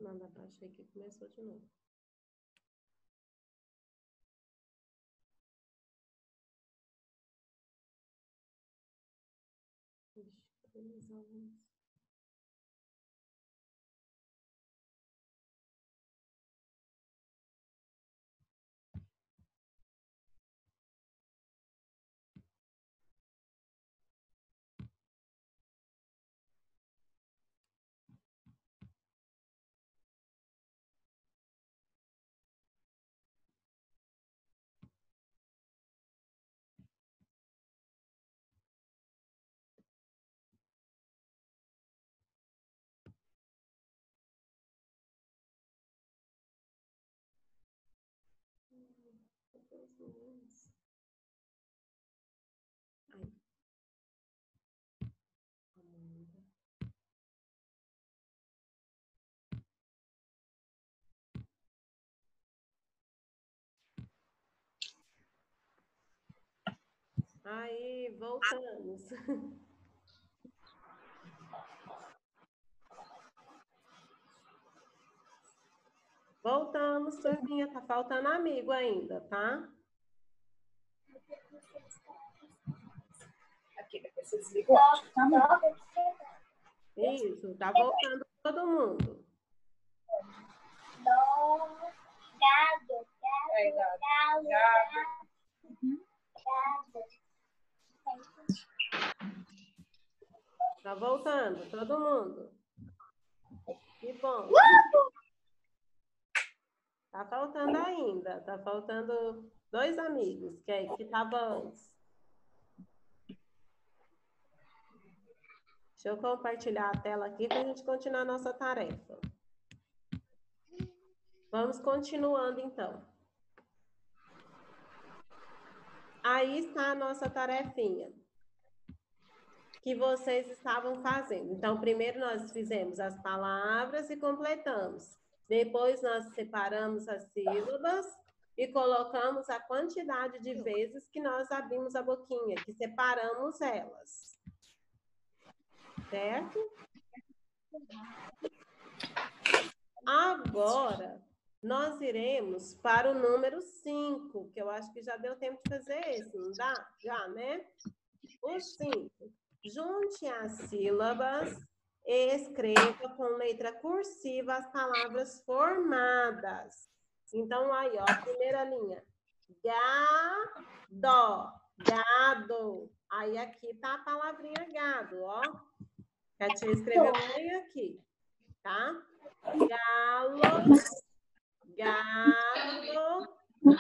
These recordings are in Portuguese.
Manda pra achei que começou de novo. Cadê meus alunos? Cadê os meninos? Aí. Amanda. Aí, voltamos. Voltamos, turminha. Tá faltando amigo ainda, tá? Aqui, depois você desliga o áudio, tá, amor? Isso, tá voltando todo mundo. Gado. É, gado. Tá voltando, todo mundo. Que bom. Tá faltando ainda. Tá faltando 2 amigos, que estavam antes. Deixa eu compartilhar a tela aqui para a gente continuar a nossa tarefa. Vamos continuando, então. Aí está a nossa tarefinha que vocês estavam fazendo. Então, primeiro nós fizemos as palavras e completamos. Depois nós separamos as sílabas e colocamos a quantidade de vezes que nós abrimos a boquinha, que separamos elas. Certo? Agora, nós iremos para o número 5, que eu acho que já deu tempo de fazer esse, não dá? Já, né? O 5. Junte as sílabas e escreva com letra cursiva as palavras formadas. Então, aí, ó, a primeira linha. Gado. Aí, aqui tá a palavrinha gado, ó. A tia escreveu bem aqui, tá? Galo, gado,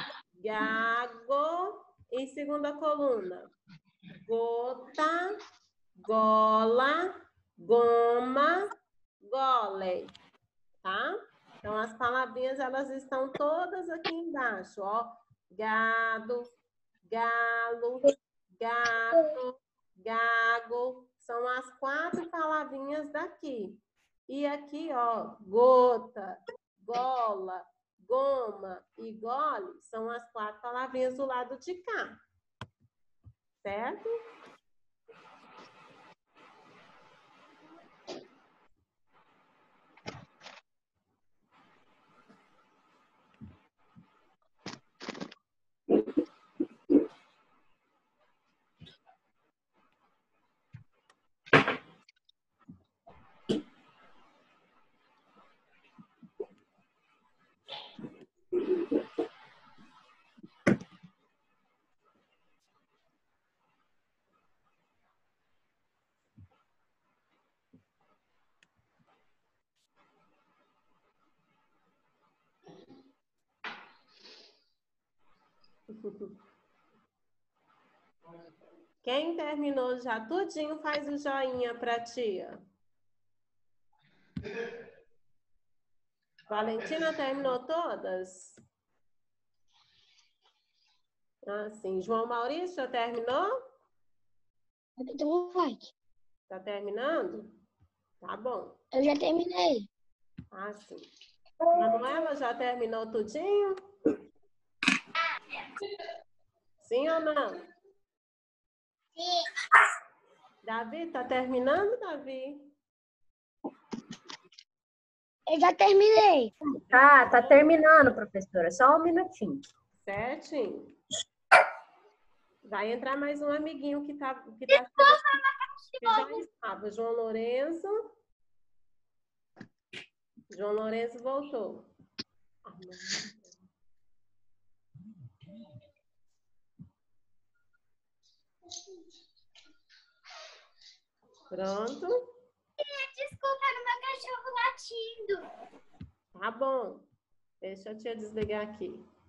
gago. E segunda coluna. Gota, gola, goma, gole, tá? Então, as palavrinhas, elas estão todas aqui embaixo, ó. Gado, galo, gato, gago. São as 4 palavrinhas daqui. E aqui, ó, gota, gola, goma e gole são as 4 palavrinhas do lado de cá. Certo? Quem terminou já tudinho, faz o joinha para a tia. Valentina terminou todas? Ah, sim. João Maurício, já terminou? Tá terminando? Tá bom. Eu já terminei. Ah, sim. Manuela, já terminou tudinho? Sim ou não? Sim. Davi, tá terminando, Davi? Eu já terminei. Tá terminando, professora. Só um minutinho. Certinho. Vai entrar mais um amiguinho que já estava. João Lourenço. João Lourenço voltou. Pronto. Desculpa, era meu cachorro latindo. Tá bom. Deixa eu te desligar aqui.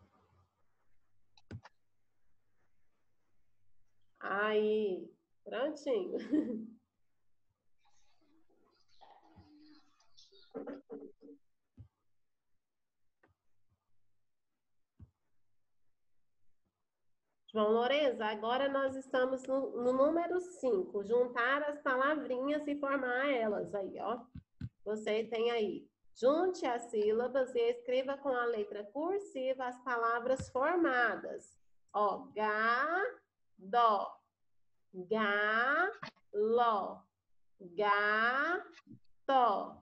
Aí, prontinho. João Lourenço, agora nós estamos no número 5. Juntar as palavrinhas e formar elas aí, ó. Você tem aí. Junte as sílabas e escreva com a letra cursiva as palavras formadas. Ó, dó, ló, tó,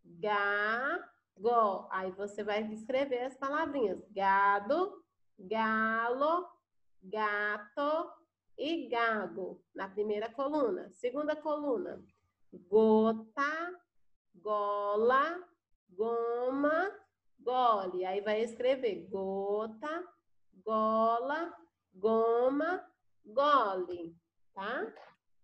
gó. Aí você vai escrever as palavrinhas. Gado, galo, gato e gago. Na primeira coluna. Segunda coluna. Gota, gola, goma, gole. Aí vai escrever gota, gola, goma, gole, tá?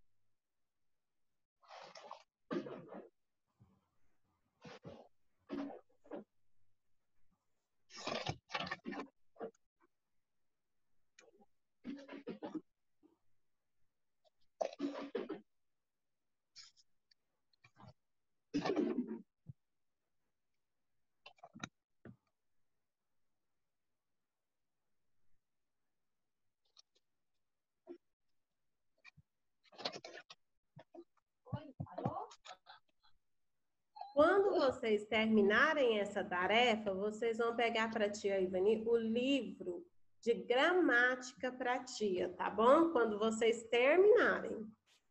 Quando vocês terminarem essa tarefa, vocês vão pegar para a tia Ivani o livro de gramática para a tia, tá bom? Quando vocês terminarem.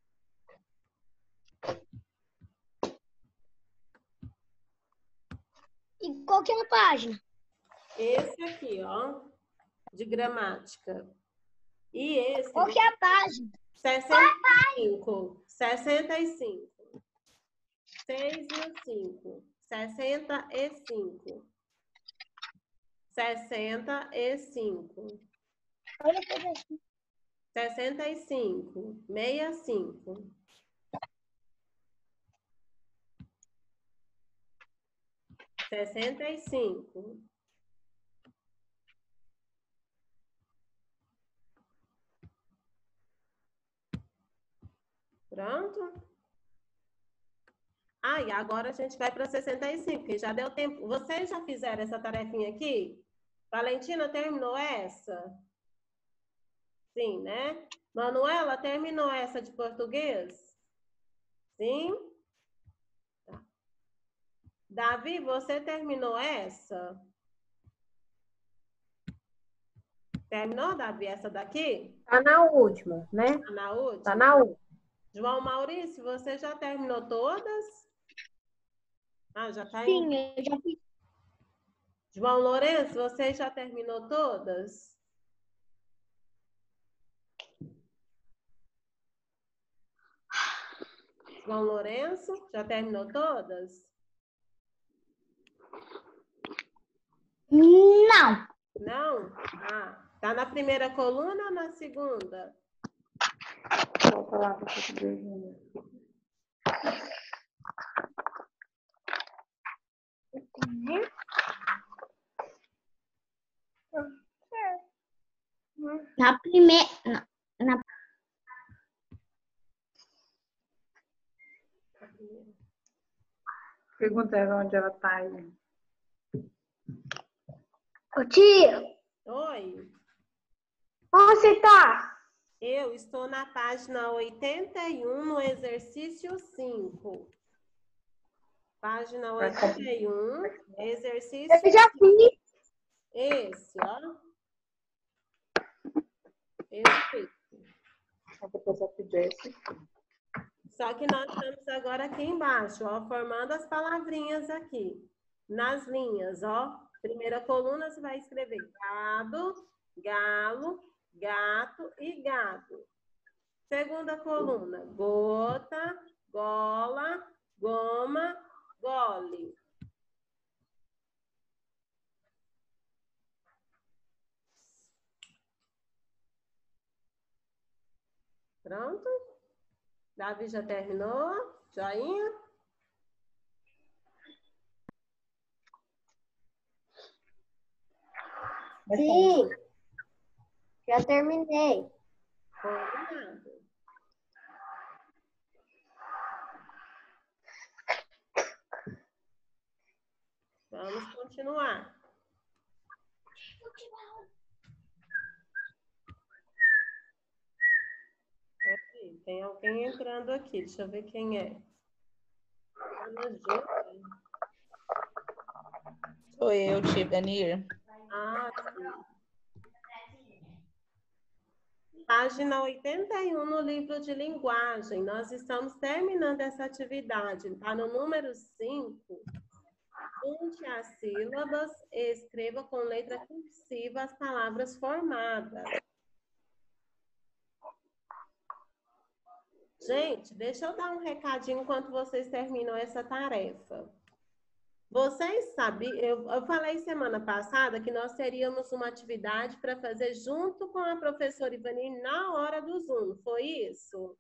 E qual que é a página? Esse aqui, ó, de gramática. E esse... Qual que é a página? 65. 65. 6 e o 5. 65. 65. Olha que eu 65. 65. 65. Pronto? Ah, e agora a gente vai para 65, porque já deu tempo. Vocês já fizeram essa tarefinha aqui? Valentina terminou essa? Sim, né? Manuela terminou essa de português? Sim? Tá. Davi, você terminou essa? Terminou, Davi, essa daqui? Tá na última, né? Tá na última? Tá na última. João Maurício, você já terminou todas? Ah, já tá Sim, indo. eu já fiz. João Lourenço, você já terminou todas? João Lourenço, já terminou todas? Não. Não? Ah, tá na primeira coluna ou na segunda? Qual palavra português, né? Na primeira. Na... Pergunta ela onde ela tá aí. Ô, tia, Oi, onde você tá? eu estou na página 81, no exercício 5. Página 81, exercício Eu já fiz. esse, ó. Esse. Depois eu pedir esse. Só que nós estamos agora aqui embaixo, ó, formando as palavrinhas aqui. nas linhas, ó. Primeira coluna, você vai escrever gado, galo, gato e gado. Segunda coluna, gota, gola, goma, gole. Pronto? Davi já terminou? Joinha? Sim, já terminei. Combinado. Vamos continuar. Peraí, tem alguém entrando aqui. Deixa eu ver quem é. Ana Júlia. Sou eu, Tivanir. Ah, sim. Página 81 no livro de linguagem. Nós estamos terminando essa atividade. Está no número 5. Junte as sílabas e escreva com letra cursiva as palavras formadas. Gente, deixa eu dar um recadinho enquanto vocês terminam essa tarefa. Vocês sabiam, eu falei semana passada que nós teríamos uma atividade para fazer junto com a professora Ivani na hora do Zoom, foi isso?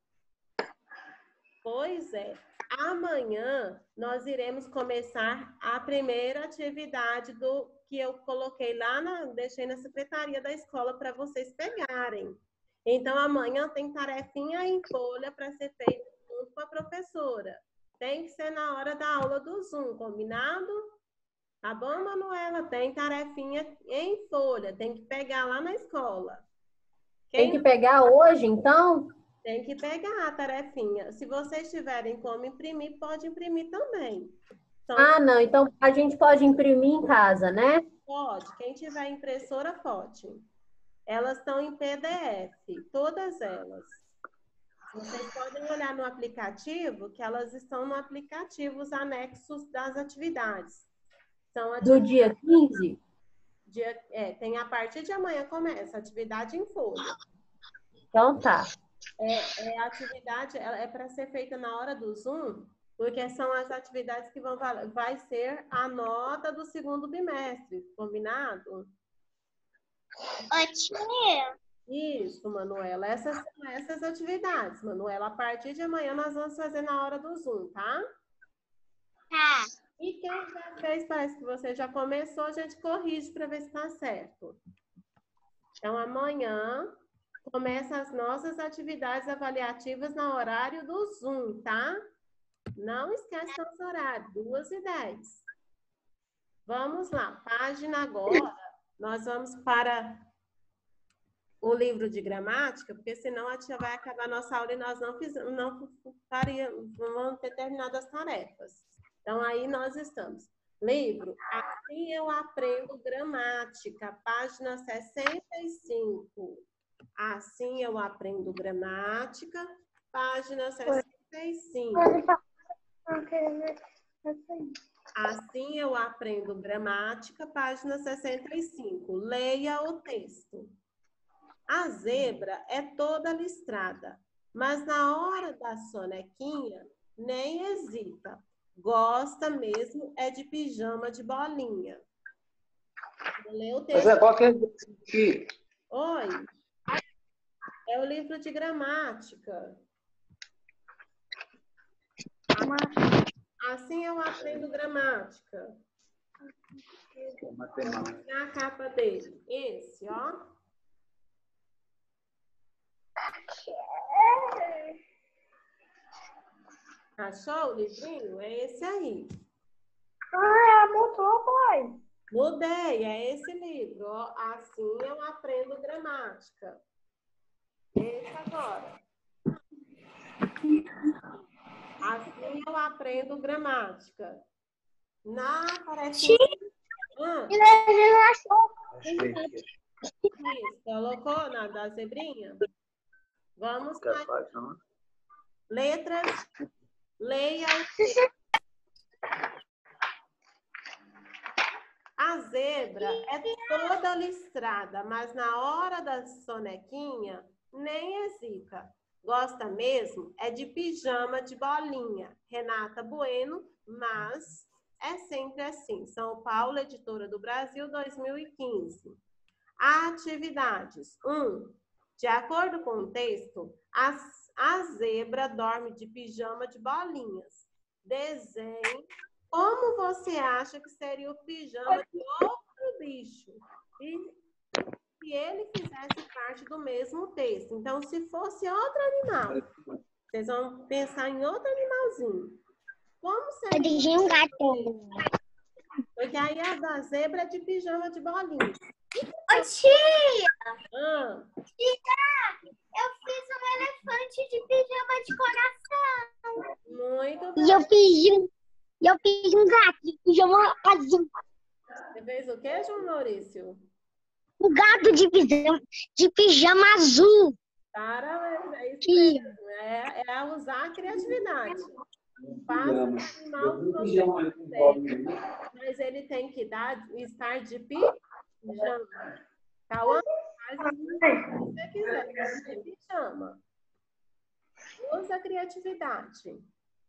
Pois é. Amanhã nós iremos começar a primeira atividade do que eu coloquei lá, deixei na secretaria da escola para vocês pegarem. Então, amanhã tem tarefinha em folha para ser feita junto com a professora. Tem que ser na hora da aula do Zoom, combinado? Tá bom, Manuela? Tem tarefinha em folha, tem que pegar lá na escola. Tem que pegar hoje, então? Tem que pegar a tarefinha. Se vocês tiverem como imprimir, pode imprimir também. Então, Ah, não. Então a gente pode imprimir em casa, né? pode. Quem tiver impressora, pode. Elas estão em PDF, todas elas. Vocês podem olhar no aplicativo, que elas estão no aplicativo, os anexos das atividades. São Do dia 15? tem a partir de amanhã começa a atividade em folha. Então tá. A atividade é para ser feita na hora do Zoom, porque são as atividades que vai ser a nota do segundo bimestre, combinado? Ótimo. Isso, Manuela. Essas são essas atividades, Manuela. A partir de amanhã nós vamos fazer na hora do Zoom, tá? Tá. E quem já fez, parece que você já começou, a gente corrige para ver se está certo. Então, amanhã começa as nossas atividades avaliativas no horário do Zoom, tá? Não esquece nosso horário, 2h10. Vamos lá, página agora, nós vamos para o livro de gramática, porque senão a tia vai acabar a nossa aula e nós não vamos ter terminado as tarefas. Então, aí nós estamos. Livro, Assim Eu Aprendo Gramática, página 65. Assim Eu Aprendo Gramática, página 65. Assim Eu Aprendo Gramática, página 65. Leia o texto. A zebra é toda listrada, mas na hora da sonequinha, nem hesita. Gosta mesmo é de pijama de bolinha. Vou ler o texto. Mas qual que é aqui? Oi. É o livro de gramática. Assim Eu Aprendo Gramática. Vou mostrar a capa dele. Esse, ó. Achou o livrinho? É esse aí. Ah, botou, pai. Mudei, é esse livro. Ó. Assim Eu Aprendo Gramática. Esse agora. Assim Eu Aprendo Gramática. Parece... Isso, colocou da zebrinha? Vamos lá. Letras. Leia o texto. A zebra é toda listrada, mas na hora da sonequinha, nem hesita. Gosta mesmo é de pijama de bolinha. Renata Bueno, mas é sempre assim. São Paulo, Editora do Brasil, 2015. Atividades. 1. De acordo com o texto, a zebra dorme de pijama de bolinhas. Desenhe como você acha que seria o pijama de outro bicho. E se ele fizesse parte do mesmo texto. Então, se fosse outro animal, vocês vão pensar em outro animalzinho. Como seria? Eu deixei um gato. Porque aí a da zebra é de pijama de bolinha. Ô, tia! Ah, Eu fiz um elefante de pijama de coração. muito bem. E eu fiz um gato de pijama azul. Você fez o quê, João Maurício? Um gato de pijama azul. Parabéns, é isso mesmo. É usar a criatividade. Faça o animal que você quiser. Mas ele tem que estar de pijama. Cauã, faz o que você quiser. De pijama. Usa a criatividade.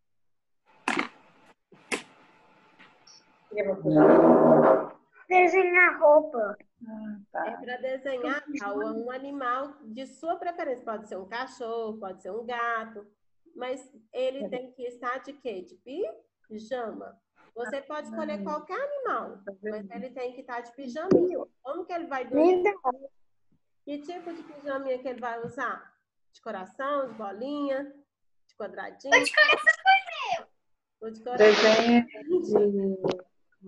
Desenhar roupa. É para desenhar um animal de sua preferência. Pode ser um cachorro, pode ser um gato. Mas ele tem que estar de quê? De pijama. Você pode escolher qualquer animal, mas ele tem que estar de pijaminha. Como que ele vai dormir? Que tipo de pijaminha que ele vai usar? De coração, de bolinha, de quadradinho? O de coração foi meu. O de coração. Desenho de...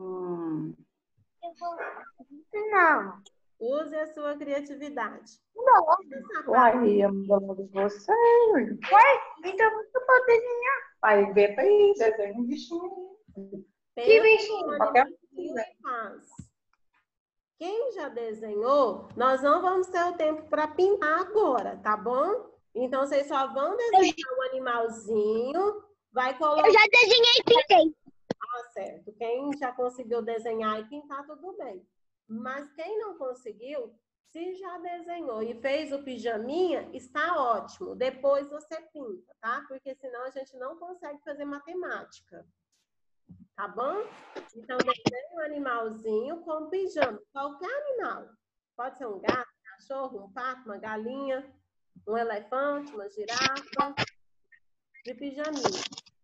Não. Use a sua criatividade. Uai, eu mando de você. Então você pode desenhar. Vai ver pra aí, desenho um bichinho. Que bichinho? e faz. Quem já desenhou, nós não vamos ter o tempo para pintar agora, tá bom? Então, vocês só vão desenhar um animalzinho, vai colocar... Eu já desenhei e pintei. Ah, certo. Quem já conseguiu desenhar e pintar, tudo bem. Mas quem não conseguiu, se já desenhou e fez o pijaminha, está ótimo. Depois você pinta, tá? Porque senão a gente não consegue fazer matemática. Tá bom? Então, desenhe um animalzinho com pijama. Qualquer animal. Pode ser um gato, um cachorro, um pato, uma galinha, um elefante, uma girafa. De pijaminha.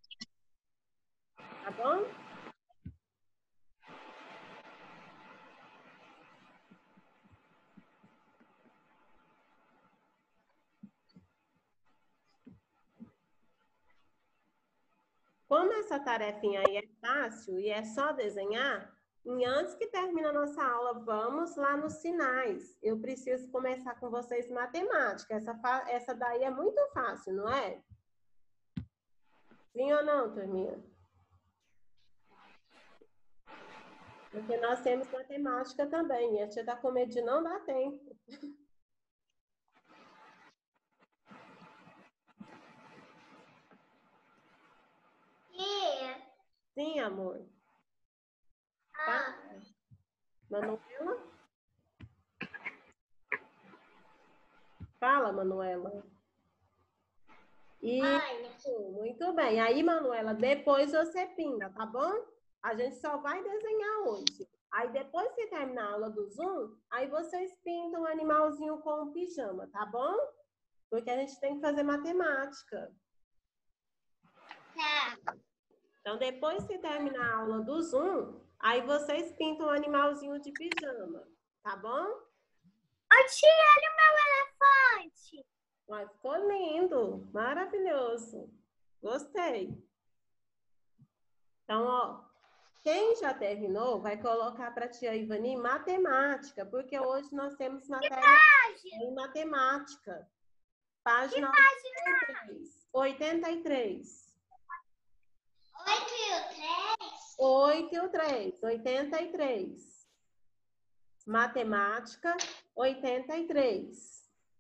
Tá bom? Como essa tarefinha aí é fácil e é só desenhar, e antes que termine a nossa aula, vamos lá nos sinais. Eu preciso começar com vocês matemática. Essa daí é muito fácil, não é? Sim ou não, turminha? Porque nós temos matemática também. E a tia está com medo de não dar tempo. Sim, amor. Tá? Manuela? Fala, Manuela. Isso, muito bem. Aí, Manuela, depois você pinta, tá bom? A gente só vai desenhar hoje. Aí, depois que terminar a aula do Zoom, aí vocês pintam um animalzinho com um pijama, tá bom? Porque a gente tem que fazer matemática. Tá. Então, depois que terminar a aula do Zoom, aí vocês pintam um animalzinho de pijama, tá bom? Ô, tia, olha o meu elefante. Mas ficou lindo, maravilhoso. Gostei. Então, ó, quem já terminou vai colocar para a tia Ivani matemática, porque hoje nós temos matéria em matemática. Página 83. 83. 8 e o 3, 83. Matemática, 83.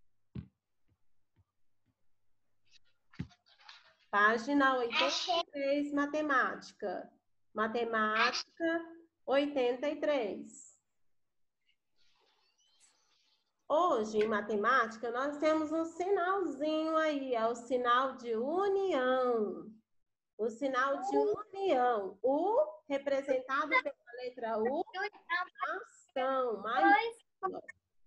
Página 83, matemática. Matemática, 83. Hoje, em matemática, nós temos um sinalzinho aí, é o sinal de união. O sinal de união. U, representado pela letra U, ação, maiúscula.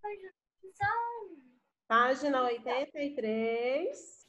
Página 83.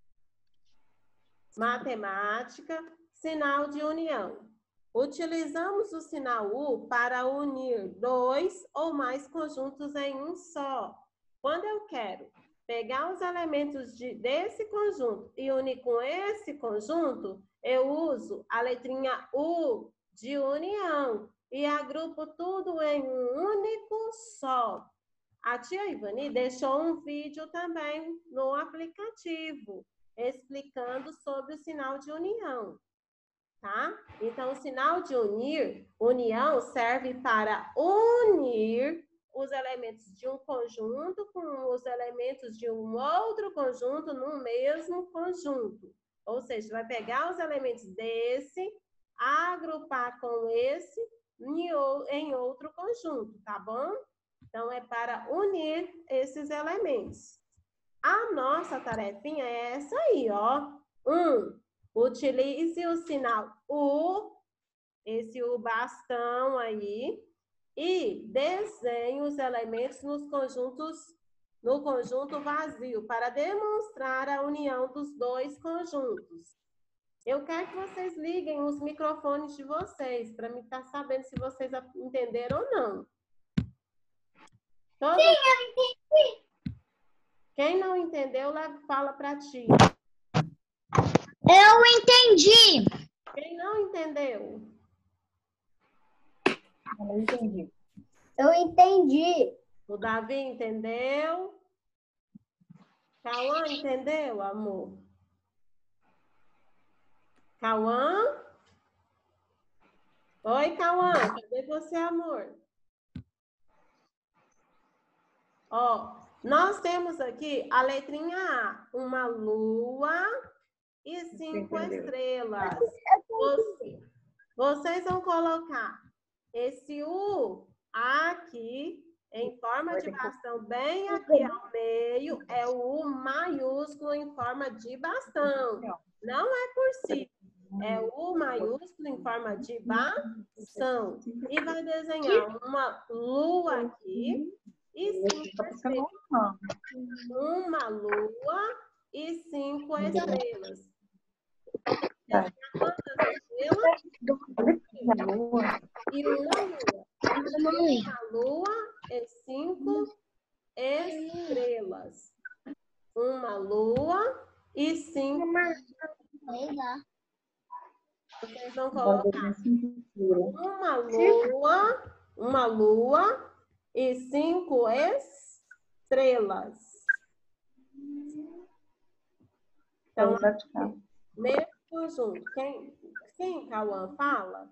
Matemática, sinal de união. Utilizamos o sinal U para unir dois ou mais conjuntos em um só. Quando eu quero pegar os elementos desse conjunto e unir com esse conjunto, eu uso a letrinha U de união e agrupo tudo em um único só. A tia Ivani deixou um vídeo também no aplicativo, explicando sobre o sinal de união, tá? Então, o sinal de união serve para unir os elementos de um conjunto com os elementos de um outro conjunto no mesmo conjunto. Ou seja, vai pegar os elementos desse, agrupar com esse em outro conjunto, tá bom? Então, é para unir esses elementos. A nossa tarefinha é essa aí, ó. Utilize o sinal U, esse U bastão aí, e desenhe os elementos no conjunto vazio, para demonstrar a união dos dois conjuntos. Eu quero que vocês liguem os microfones de vocês, para me estar sabendo se vocês entenderam ou não. Sim, eu entendi. Quem não entendeu, fala para ti. Eu entendi. Quem não entendeu? Eu não entendi. Eu entendi. O Davi entendeu? Cauã entendeu, amor? Cauã? Oi, Cauã. Cadê você, amor? Ó, nós temos aqui a letrinha A, uma lua e 5 estrelas. Vocês vão colocar esse U aqui, em forma de bastão, bem aqui ao meio, é o U maiúsculo em forma de bastão. Não é por cima, é o U maiúsculo em forma de bastão. E vai desenhar uma lua aqui e 5 estrelas. Uma lua e 5 estrelas. Quantas estrelas? E uma lua. Uma lua e 5 estrelas. Uma lua e 5 estrelas. Vocês vão colocar uma lua e 5 estrelas. Então, mesmo conjunto. Quem, Cauã, fala?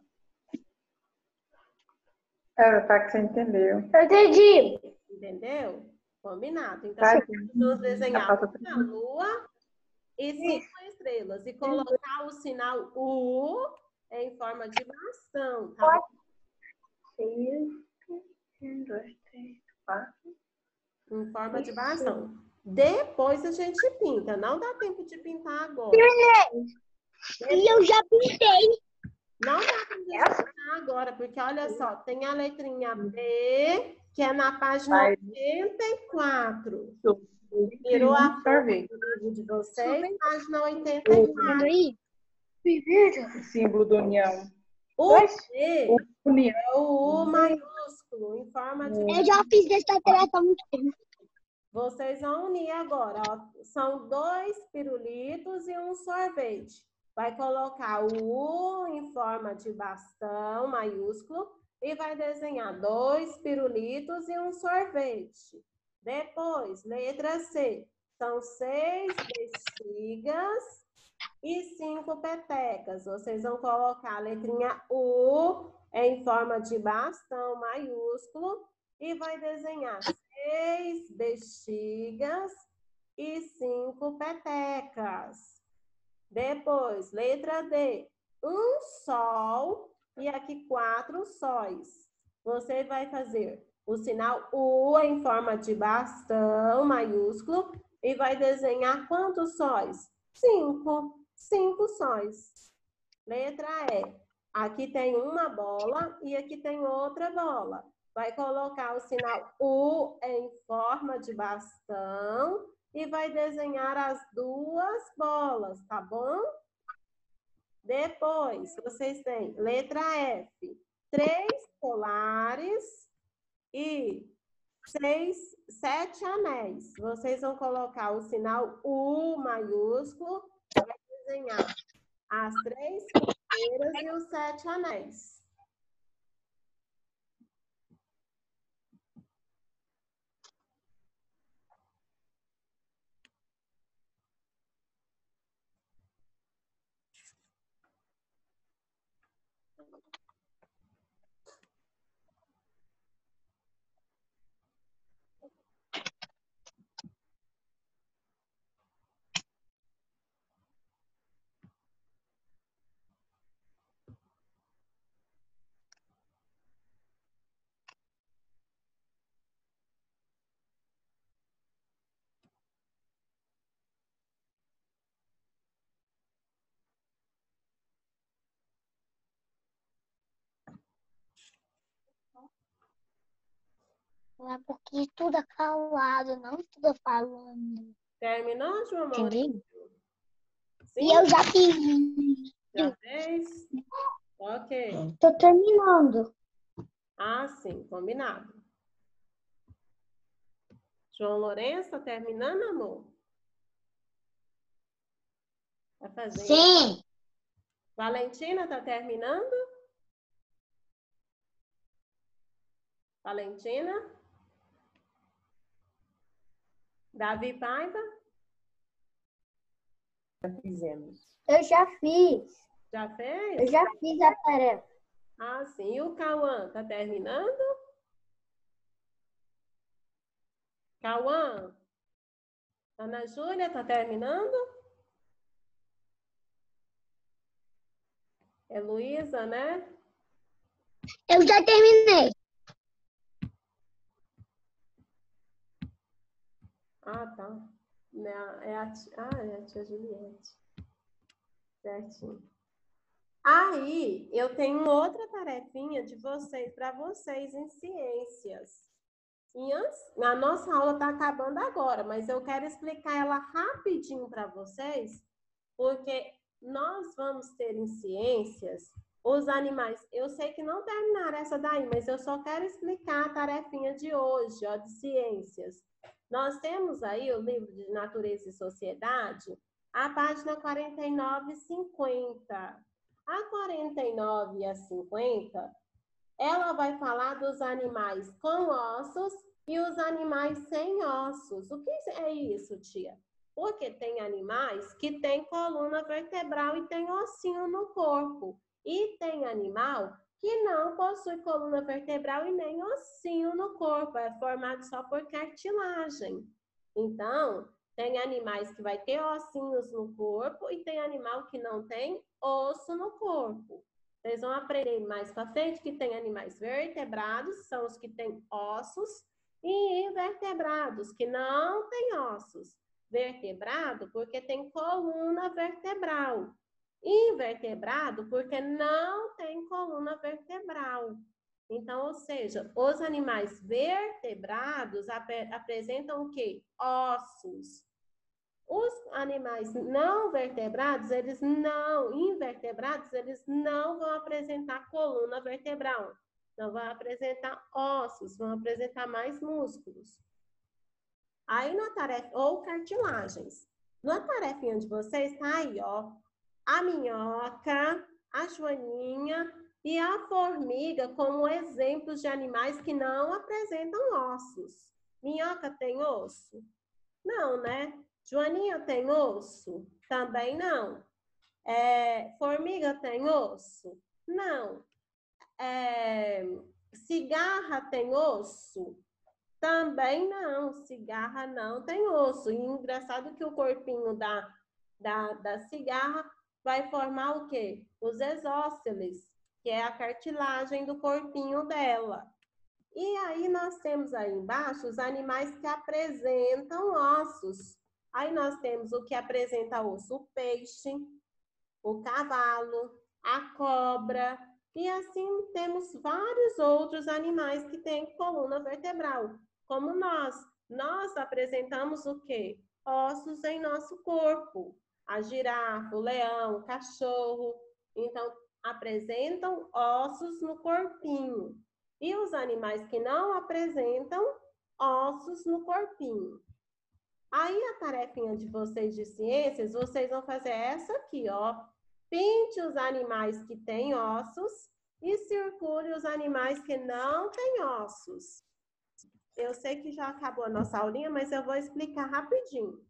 Tá que você entendeu. Eu entendi. Entendeu? Combinado. Então, Tá, vamos desenhar uma lua e 5 estrelas. E colocar o sinal U em forma de bastão, tá? 1, 2, 3, 4. Em forma de bastão. Depois a gente pinta. Não dá tempo de pintar agora. E eu já pintei. Não dá para pintar agora, porque olha só, tem a letrinha B, que é na página 84. Virou a foto do livro de vocês, página 84. O símbolo da união. O B é o U maiúsculo, em forma de... Eu já fiz essa tarefa há muito tempo. Vocês vão unir agora, ó. São 2 pirulitos e um sorvete. Vai colocar o U em forma de bastão maiúsculo e vai desenhar 2 pirulitos e um sorvete. Depois, letra C. São 6 bexigas e 5 petecas. Vocês vão colocar a letrinha U em forma de bastão maiúsculo e vai desenhar 6 bexigas e 5 petecas. Depois, letra D, um sol e aqui 4 sóis. Você vai fazer o sinal U em forma de bastão maiúsculo e vai desenhar quantos sóis? 5. 5 sóis. Letra E. Aqui tem uma bola e aqui tem outra bola. Vai colocar o sinal U em forma de bastão e vai desenhar as duas bolas, tá bom? Depois, vocês têm letra F. 3 polares e 7 anéis. Vocês vão colocar o sinal U maiúsculo e vai desenhar as 3 pulseiras e os 7 anéis. Lá porque estuda calado, não estuda falando. Terminou, João Maurício? Entendi. Sim? E eu já fiz. Já fez? Ok. Tô terminando. Ah, sim, combinado. João Lourenço, tá terminando, amor? Vai fazer? Sim. Valentina, tá terminando? Valentina? Davi Paiva? Já fizemos. Eu já fiz. Já fez? Eu já fiz a tarefa. Ah, sim. E o Cauã, tá terminando? Cauã? Ana Júlia, tá terminando? É Luísa, né? Eu já terminei. Ah, tá. É a tia Juliette. Certinho. Aí, eu tenho outra tarefinha de vocês, para vocês em ciências. A nossa aula está acabando agora, mas eu quero explicar ela rapidinho para vocês, porque nós vamos ter em ciências os animais. Eu sei que não terminaram essa daí, mas eu só quero explicar a tarefinha de hoje, ó, de ciências. Nós temos aí o livro de Natureza e Sociedade, a página 49 e 50. A 49 e a 50, ela vai falar dos animais com ossos e os animais sem ossos. O que é isso, tia? Porque tem animais que têm coluna vertebral e tem ossinho no corpo. E tem animal que não possui coluna vertebral e nem ossinho no corpo. É formado só por cartilagem. Então, tem animais que vai ter ossinhos no corpo e tem animal que não tem osso no corpo. Vocês vão aprender mais para frente que tem animais vertebrados, são os que têm ossos, e invertebrados, que não têm ossos. Vertebrado, porque tem coluna vertebral. Invertebrado, porque não tem coluna vertebral. Então, ou seja, os animais vertebrados apresentam o quê? Ossos. Os animais não vertebrados, invertebrados, eles não vão apresentar coluna vertebral. Não vão apresentar ossos, vão apresentar mais músculos. Aí na tarefa, ou cartilagens. Na tarefinha de vocês, tá aí, ó. A minhoca, a joaninha e a formiga como exemplos de animais que não apresentam ossos. Minhoca tem osso? Não, né? Joaninha tem osso? Também não. Formiga tem osso? Não. Cigarra tem osso? Também não. Cigarra não tem osso. E engraçado que o corpinho da cigarra vai formar o quê? Os exósceles, que é a cartilagem do corpinho dela. E aí nós temos aí embaixo os animais que apresentam ossos. Aí nós temos o que apresenta osso, o peixe, o cavalo, a cobra, e assim temos vários outros animais que têm coluna vertebral, como nós. Nós apresentamos o quê? Ossos em nosso corpo. A girafa, o leão, o cachorro, então apresentam ossos no corpinho. E os animais que não apresentam ossos no corpinho. Aí a tarefinha de vocês de ciências, vocês vão fazer essa aqui, ó. Pinte os animais que têm ossos e circule os animais que não têm ossos. Eu sei que já acabou a nossa aulinha, mas eu vou explicar rapidinho.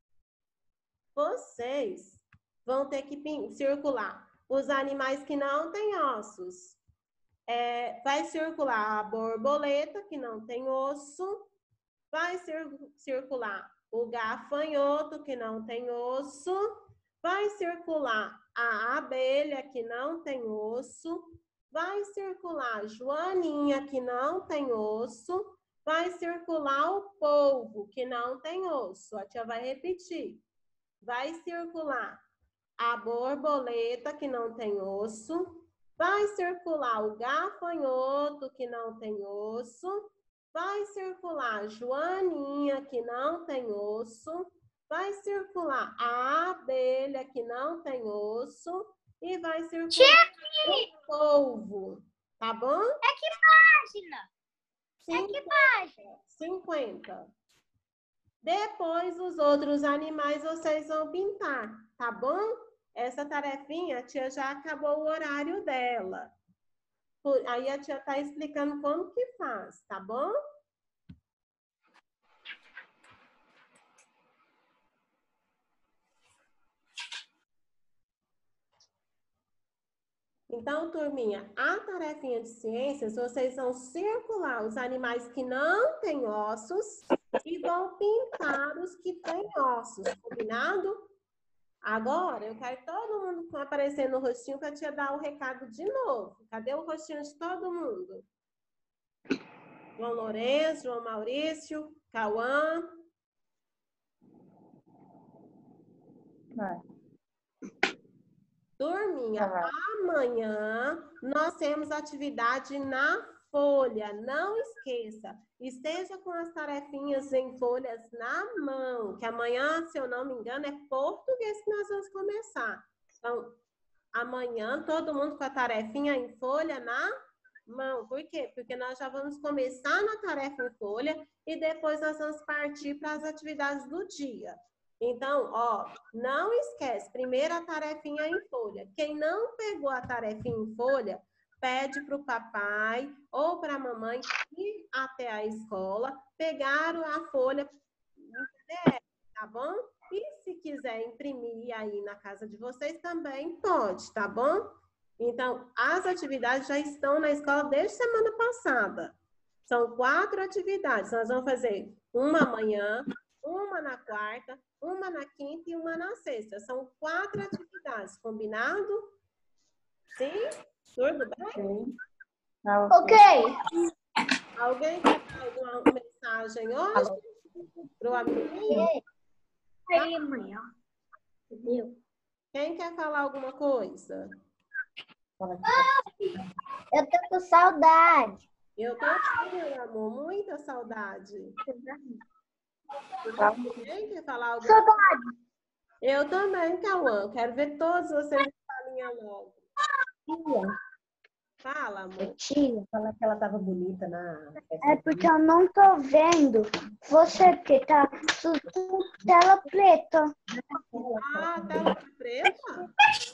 Vocês vão ter que circular os animais que não têm ossos. Vai circular a borboleta, que não tem osso. Vai circular o gafanhoto, que não tem osso. Vai circular a abelha, que não tem osso. Vai circular a joaninha, que não tem osso. Vai circular o polvo, que não tem osso. A tia vai repetir. Vai circular a borboleta, que não tem osso. Vai circular o gafanhoto, que não tem osso. Vai circular a joaninha, que não tem osso. Vai circular a abelha, que não tem osso. E vai circular o polvo. Tá bom? Página. 50. Depois, os outros animais vocês vão pintar, tá bom? Essa tarefinha, a tia já acabou o horário dela. Aí a tia está explicando como que faz, tá bom? Então, turminha, a tarefinha de ciências, vocês vão circular os animais que não têm ossos e vão pintar os que têm ossos, combinado? Agora, eu quero todo mundo aparecer no rostinho para te dar o recado de novo. Cadê o rostinho de todo mundo? João Lourenço, João Maurício, Cauã. Vai. Turminha, amanhã nós temos atividade na folha. Não esqueça, esteja com as tarefinhas em folhas na mão, que amanhã, se eu não me engano, é português que nós vamos começar. Então, amanhã, todo mundo com a tarefinha em folha na mão. Por quê? Porque nós já vamos começar na tarefa em folha e depois nós vamos partir para as atividades do dia. Então, ó, não esquece, primeiro a tarefinha em folha. Quem não pegou a tarefinha em folha, pede para o papai ou para a mamãe ir até a escola, pegaram a folha em PDF, tá bom? E se quiser imprimir aí na casa de vocês, também pode, tá bom? Então, as atividades já estão na escola desde semana passada. São 4 atividades. Nós vamos fazer uma amanhã, uma na quarta, uma na quinta e uma na sexta. São 4 atividades, combinado? Sim? Tudo bem? Sim. Ok. Alguém quer dar alguma mensagem hoje? Para o amiguinho? Aí, mãe, ó. Entendeu? Quem quer falar alguma coisa? Eu tô com saudade. Eu tô aqui, meu amor, muita saudade. Quem quer falar alguma coisa? Saudade. Eu também, Cauã. Quero ver todos vocês em salinha logo. Fala, amor. Tia, falar que ela tava bonita na festa. É porque eu não tô vendo você, porque tá tudo tela preta. Ah, tela preta?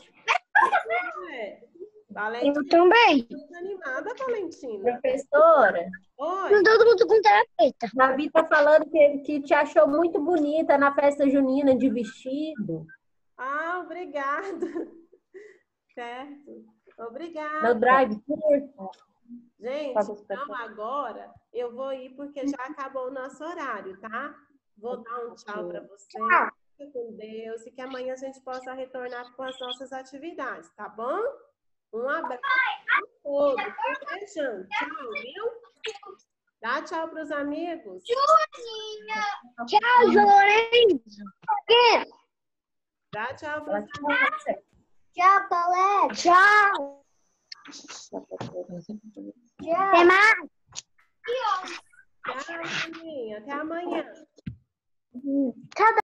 É. Valentina, Eu também. muito animada, Valentina. Professora, Oi. Todo mundo com tela preta. Davi tá falando que te achou muito bonita na festa junina de vestido. Ah, obrigada. Certo. No Obrigada. drive-thru. Gente, então agora eu vou ir porque já acabou o nosso horário, tá? Vou dar um tchau para vocês. Fique com Deus e que amanhã a gente possa retornar com as nossas atividades, tá bom? Um abraço a todos. Um beijão. Tchau, viu? Dá tchau para os amigos. Tchau, Lourenço. Dá tchau para os amigos. Tchau, Paulo. Tchau. Até mais. Tchau, Aninha. Até amanhã. Tchau.